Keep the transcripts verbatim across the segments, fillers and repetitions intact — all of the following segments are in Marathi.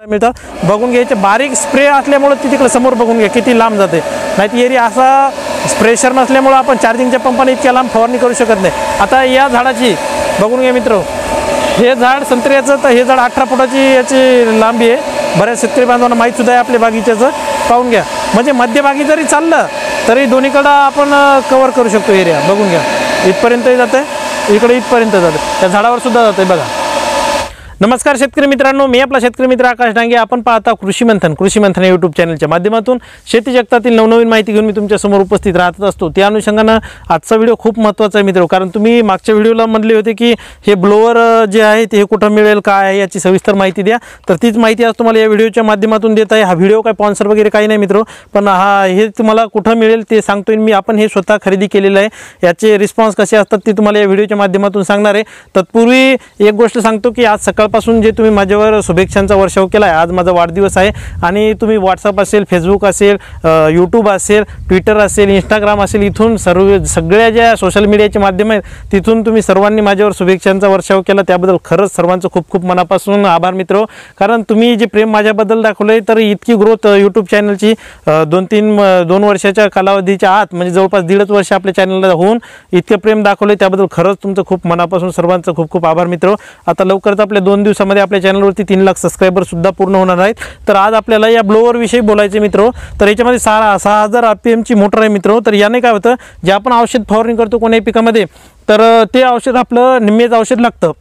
मिळतात बघून घ्यायचे। बारीक स्प्रे असल्यामुळे ती तिकडे समोर बघून घ्या किती लांब जाते, नाही एरिया असा प्रेशर नसल्यामुळे आपण चार्जिंगच्या पंपाने इतक्या लांब फवारणी करू शकत नाही। आता या झाडाची बघून घ्या मित्र, हे झाड संत्र्याचं, तर हे झाड अठरा फुटाची याची लांबी आहे। बऱ्याच शेतकरी बांधवांना माहीत सुद्धा आहे आपल्या बागीच्याचं, पाहून घ्या। म्हणजे मध्यभागी जरी चाललं तरी दोन्हीकडं आपण कव्हर करू शकतो एरिया, बघून घ्या। इथपर्यंतही जाते, इकडे इथपर्यंत जाते, त्या झाडावर सुद्धा जाते बघा। नमस्कार शेतकरी मित्रांनो, मी आपला शेतकरी मित्र आकाश डांगे। आपण पाहता कृषी मंथन कृषी मंथन यूट्यूब चॅनलच्या माध्यमातून शेती जगतातील नवनवीन माहिती घेऊन मी तुमच्या समोर उपस्थित राहत असतो। त्या अनुषंगाने आजचा व्हिडिओ खूप महत्त्वाचा आहे मित्र, कारण तुम्ही मागच्या व्हिडिओला म्हणले होते की हे ब्लोअर जे आहे ते कुठं मिळेल, काय आहे याची सविस्तर माहिती द्या। तर तीच माहिती आज तुम्हाला या व्हिडिओच्या माध्यमातून देत आहे। हा व्हिडिओ काय स्पॉन्सर वगैरे काही नाही मित्र, पण हा हे तुम्हाला कुठं मिळेल ते सांगतोय मी। आपण हे स्वतः खरेदी केलेलं आहे, याचे रिस्पॉन्स कसे असतात ते तुम्हाला या व्हिडिओच्या माध्यमातून सांगणार आहे। तत्पूर्वी एक गोष्ट सांगतो की आज सकाळ पासून जे तुम्ही माझ्यावर शुभेच्छांचा वर्षाव केला आहे, आज माझा वाढदिवस आहे आणि तुम्ही व्हॉट्सअप असेल, फेसबुक असेल, यूट्यूब असेल, ट्विटर असेल, इंस्टाग्राम असेल, इथून सर्व सगळ्या ज्या सोशल मीडियाचे माध्यम आहेत तिथून तुम्ही सर्वांनी माझ्यावर शुभेच्छांचा वर्षाव केला, त्याबद्दल खरंच सर्वांचं खूप खूप मनापासून आभार मित्र। कारण तुम्ही जे प्रेम माझ्याबद्दल दाखवले, तर इतकी ग्रोथ यूट्यूब चॅनलची दोन तीन दोन वर्षाच्या कालावधीच्या आत, म्हणजे जवळपास दीडच वर्ष आपल्या चॅनलला होऊन इतकं प्रेम दाखवले, त्याबद्दल खरंच तुमचं खूप मनापासून सर्वांचं खूप खूप आभार मित्र। आता लवकरच आपल्या दोन दिवसामध्ये आपल्या चॅनलवरती तीन लाख सबस्क्रायबर सुद्धा पूर्ण होणार आहेत। तर आज आपल्याला या ब्लोअर विषयी बोलायचे मित्र। तर याच्यामध्ये सहा सहा हजार आर पी एमची मोटर आहे मित्र। तर याने काय होतं, जे आपण औषध फवारणी करतो कोणत्याही पिकामध्ये, तर ते औषध आपलं निम्मेच औषध लागतं।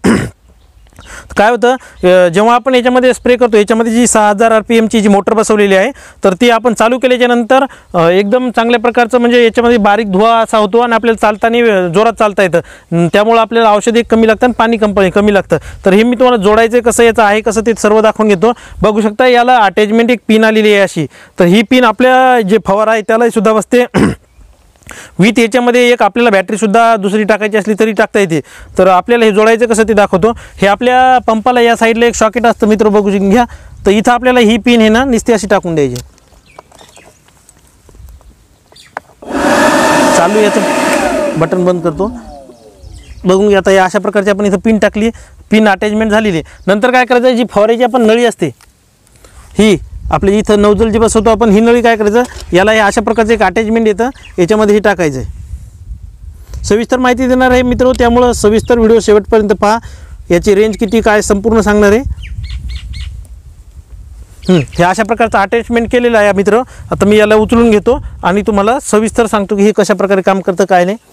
काय होतं, जेव्हा आपण याच्यामध्ये स्प्रे करतो, याच्यामध्ये जी सहा हजार आर पी एमची जी मोटर बसवलेली आहे, तर ती आपण चालू केल्याच्या नंतर एकदम चांगल्या प्रकारचं म्हणजे याच्यामध्ये बारीक धुवा असा होतो आणि आपल्याला चालताना जोरात चालता येतं। त्यामुळे आपल्याला औषध एक कमी लागतं आणि पाणी कंपनी कमी लागतं। तर हे मी तुम्हाला जोडायचं कसं, याचं आहे कसं ते सर्व दाखवून घेतो। बघू शकता याला अटॅचमेंट एक पिन आलेली आहे अशी, तर ही पिन आपल्या जे फवारा आहे त्याला सुद्धा बसते विथ याच्यामध्ये एक आपल्याला बॅटरी सुद्धा दुसरी टाकायची असली तरी टाकता येते। तर आपल्याला हे जोडायचं कसं ते दाखवतो। हे आपल्या पंपाला या साईडला एक सॉकेट असतं मित्र, बघू घ्या। तर इथं आपल्याला ही पिन आहे ना नुसती अशी टाकून द्यायची, चालू याचं बटन बंद करतो, बघून घ्या। आता या अशा प्रकारची आपण इथं पिन टाकली, पिन अटॅचमेंट झालेली आहे। नंतर काय करायचं, जी फवाराची आपण नळी असते ही आपली इथं नोझल जी बसवतो आपण, ही नळी काय करायचं, याला हे अशा प्रकारचं एक अटॅचमेंट येतं, याच्यामध्ये हे टाकायचं आहे। सविस्तर माहिती देणार आहे मित्र, त्यामुळं सविस्तर व्हिडिओ शेवटपर्यंत पहा। याची रेंज किती काय संपूर्ण सांगणार आहे। हे अशा प्रकारचं अटॅचमेंट केलेलं आहे मित्र। आता मी याला उचलून घेतो आणि तुम्हाला सविस्तर सांगतो की हे कशा प्रकारे काम करतं काय नाही।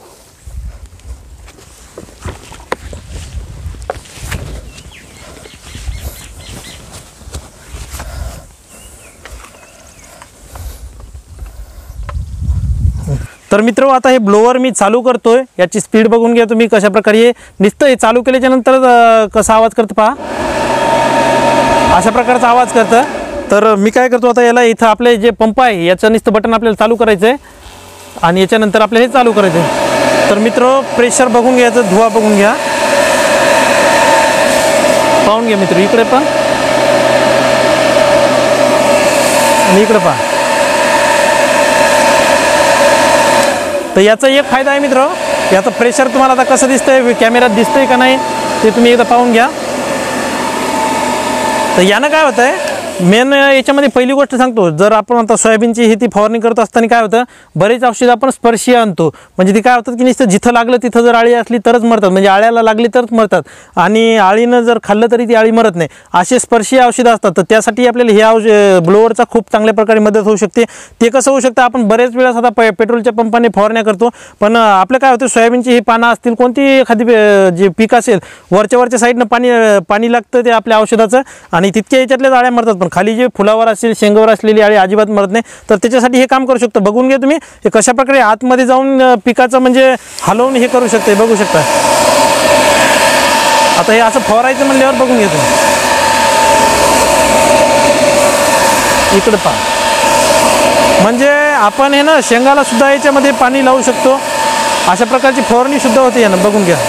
तर मित्र आता हे ब्लोअर मी चालू करतोय, याची स्पीड बघून घ्या तुम्ही कशा प्रकारे हे नुसतं हे चालू केल्याच्या नंतर कसा आवाज करतं पहा, अशा प्रकारचा आवाज करतं। तर मी काय करतो, आता याला इथं आपले जे पंप आहे याचं नुसतं बटन आपल्याला चालू करायचं आहे आणि याच्यानंतर आपल्याला हे चालू करायचं आहे। तर मित्र प्रेशर बघून घ्यायचं, धुवा बघून घ्या, पाहून घ्या मित्र, इकडे पण आणि इकडे पहा। तर याचा एक फायदा आहे मित्र, याचं प्रेशर तुम्हाला आता कसं दिसतंय, कॅमेऱ्यात दिसतंय का नाही ते तुम्ही एकदा पाहून घ्या। तर यानं काय होतं आहे, मेन याच्यामध्ये पहिली गोष्ट सांगतो, जर आपण आता सोयाबीनची ही ती फवारणी करत असताना काय होतं, बरेच औषध आपण स्पर्शीय आणतो, म्हणजे ती काय होतात की नुसतं जिथं लागलं तिथं जर आळी असली तरच मरतात, म्हणजे आळ्याला लागली तरच मरतात आणि आळीनं जर खाल्लं तरी ती आळी मरत नाही, असे स्पर्शीय औषधं असतात। तर त्यासाठी आपल्याला हे औषध ब्लोअरचा खूप चांगल्या प्रकारे मदत होऊ शकते। ते कसं होऊ शकतं, आपण बरेच वेळेस आता प पेट्रोलच्या पंपाने फवारण्या करतो, पण आपलं काय होतं, सोयाबीनची ही पानं असतील, कोणती एखादी जे पीक असेल, वरच्या वरच्या साईडनं पाणी पाणी लागतं ते आपल्या औषधाचं आणि तितक्या याच्यातल्याच आळ्या मरतात, पण खाली जे फुलावर असेल, शेंगावर असलेली आळी अजिबात मरत नाही। तर त्याच्यासाठी हे काम करू शकतो। बघून घ्या तुम्ही हे कशा प्रकारे आतमध्ये जाऊन पिकाचं म्हणजे हलवून हे करू शकते, बघू शकता। आता हे असं फवारायचं म्हणल्यावर बघून घेतो, इकडे पहा, म्हणजे आपण हे ना शेंगाला सुद्धा याच्यामध्ये पाणी लावू शकतो, अशा प्रकारची फवारणी सुद्धा होते यानं, बघून घ्या।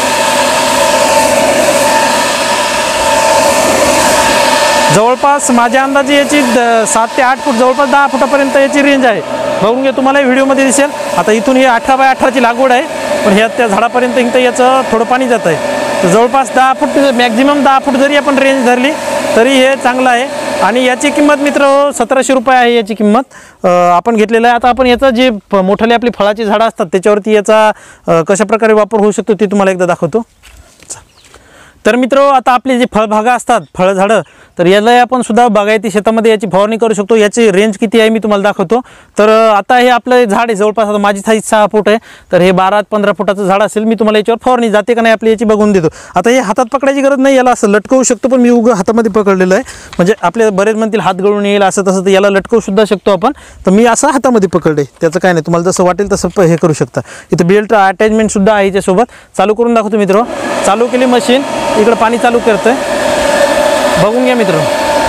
जवळपास माझ्या अंदाजे याची सात ते आठ फूट, जवळपास दहा फुटापर्यंत याची रेंज आहे, बघून घ्या, तुम्हाला व्हिडिओमध्ये दिसेल। आता इथून हे अठरा बाय अठराची लागवड आहे, पण ह्या त्या झाडापर्यंत इथं याचं थोडं पाणी जात आहे। तर जवळपास दहा फूट मॅक्झिमम दहा फूट जरी आपण रेंज धरली तरी हे चांगलं आहे। आणि याची किंमत मित्र सतराशे रुपये आहे याची किंमत आपण घेतलेलं आहे। आता आपण याचा जे मोठाले आपली फळाची झाडं असतात त्याच्यावरती याचा कशा प्रकारे वापर होऊ शकतो ते तुम्हाला एकदा दाखवतो। तर मित्र आता आपले जे फळबागा असतात फळझाडं तर याला आपण सुद्धा बागायती शेतामध्ये याची फवारणी करू शकतो। याची रेंज किती आहे मी तुम्हाला दाखवतो। तर आता हे आपलं झाड आहे जवळपास आता माझी साईज सहा फूट आहे तर हे बारा पंधरा फुटाचं झाड असेल। मी तुम्हाला याच्यावर फवारणी जाते का नाही आपली याची बघून देतो। आता हे हातात पकडायची गरज नाही, याला असं लटकवू शकतो पण मी उगं हातामध्ये पकडलेलं आहे म्हणजे आपले बरेच म्हणतील हात गळून येईल असं तसं, तर याला लटकवू सुद्धा शकतो आपण। तर मी असं हातामध्ये पकडले, त्याचं काय नाही, तुम्हाला जसं वाटेल तसं हे करू शकता। इथं बेल्ट अटॅचमेंट सुद्धा आहे याच्यासोबत। चालू करून दाखवतो मित्र। चालू केली मशीन, इकडं पाणी चालू करतोय, बघून घ्या मित्र।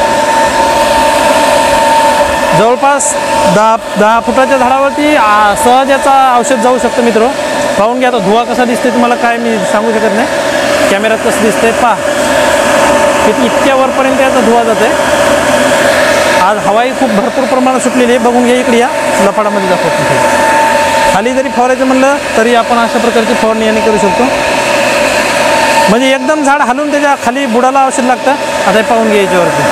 जवळपास दहा दहा फुटाच्या झाडावरती सहज याचा औषध जाऊ शकतं मित्र। पाहून घ्या आता धुवा कसा दिसते तुम्हाला काय मी सांगू शकत नाही, कॅमेऱ्यात कसं दिसतंय पहा, किती इतक्या वरपर्यंत याचा धुवा जात आहे। आज हवाई खूप भरपूर प्रमाणात सुटलेली आहे, बघून घ्या इकडे या लपाडामध्ये दाखवतो। खाली जरी फवारायचं म्हणलं तरी आपण अशा प्रकारची फवारणी याने करू शकतो, म्हणजे एकदम झाड हलवून त्याच्या खाली बुडाला औषध लागतं। आता हे पाहून घ्या याच्यावरती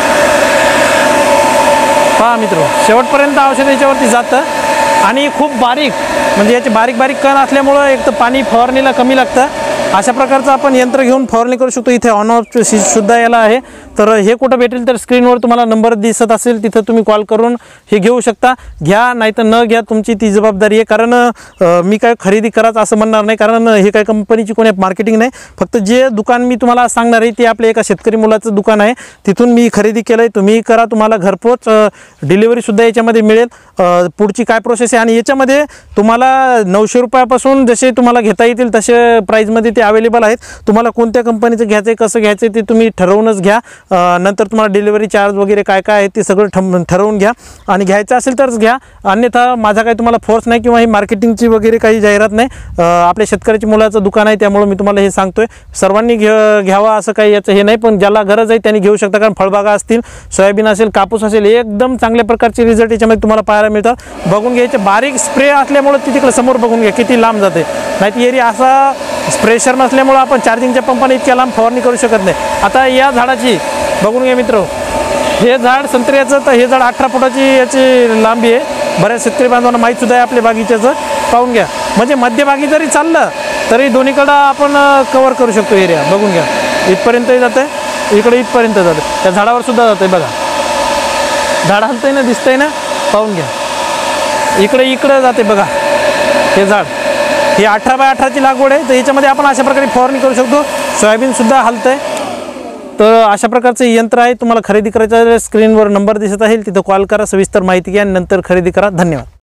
पहा मित्र, शेवटपर्यंत औषध याच्यावरती जातं आणि खूप बारीक म्हणजे याचे बारीक बारीक कण असल्यामुळं एक तर पाणी फवारणीला कमी लागतं। अशा प्रकारचं आपण यंत्र घेऊन फवारणी करू शकतो। इथे ऑन ऑफ स्विच सुद्धा याला आहे, तर हे कुठं भेटेल तर स्क्रीनवर तुम्हाला नंबर दिसत असेल तिथं तुम्ही कॉल करून हे घेऊ शकता। घ्या नाही तर न घ्या, तुमची ती जबाबदारी आहे। कारण मी काय खरेदी कराच असं म्हणणार नाही, कारण हे काय कंपनीची कोणी मार्केटिंग नाही, फक्त जे दुकान मी तुम्हाला सांगणार आहे ते आपले एका शेतकरी मुलाचं दुकान आहे, तिथून मी खरेदी केलं आहे। तुम्ही करा, तुम्हाला घरपोच डिलिव्हरीसुद्धा याच्यामध्ये मिळेल। पुढची काय प्रोसेस आहे आणि याच्यामध्ये तुम्हाला नऊशे रुपयापासून जसे तुम्हाला घेता येतील तसे प्राईजमध्ये ते अवेलेबल आहेत। तुम्हाला कोणत्या कंपनीचं घ्यायचं आहे कसं घ्यायचं आहे ते तुम्ही ठरवूनच घ्या, नंतर तुम्हाला डिलिव्हरी चार्ज वगैरे काय काय आहे ते सगळं ठरवून घ्या आणि घ्यायचं असेल तरच घ्या, अन्यथा माझा काही तुम्हाला फोर्स नाही किंवा ही मार्केटिंगची वगैरे काही जाहिरात नाही। आपल्या शेतकऱ्याची मुलाचं दुकान आहे त्यामुळे मी तुम्हाला हे सांगतोय, सर्वांनी घ्या घ्यावा असं काही याचं हे नाही, पण ज्याला गरज आहे त्यांनी घेऊ शकता। कारण फळबागा असतील, सोयाबीन असेल, कापूस असेल, एकदम चांगल्या प्रकारचे रिझल्ट याच्यामध्ये तुम्हाला पाहायला मिळतात। बघून घ्यायचे बारीक स्प्रे असल्यामुळे ती तिकडे समोर बघून घ्या किती लांब जाते, नाही एरिया असा स्प्रेशर नसल्यामुळे आपण चार्जिंगच्या पंपाने इतक्या लांब फवारणी करू शकत नाही। आता या झाडाची बघून घ्या मित्र, हे झाड संत्र्याचं तर हे झाड अठरा फुटाची याची लांबी आहे। बऱ्याच शेतकरी बांधवांना माहीत सुद्धा आहे आपल्या बागीच्याचं, पाहून घ्या म्हणजे मध्यभागी जरी चाललं तरी दोन्हीकडं आपण कव्हर करू शकतो एरिया। बघून घ्या इथपर्यंतही जातं आहे, इकडे इथपर्यंत जातं, त्या झाडावर सुद्धा जातं आहे बघा, झाड हलतंय ना, दिसतंय ना, पाहून घ्या इकडे इकडे जाते बघा हे झाड। ही अठरा बाय अठराची लागवड आहे, तर याच्यामध्ये आपण अशा प्रकारे फवारणी करू शकतो। सोयाबीनसुद्धा हलतंय, तर अशा प्रकारचं यंत्र आहे। तुम्हाला खरेदी करायचं स्क्रीनवर नंबर दिसत आहे, तिथं कॉल करा, सविस्तर माहिती घ्या आणि नंतर खरेदी करा। धन्यवाद।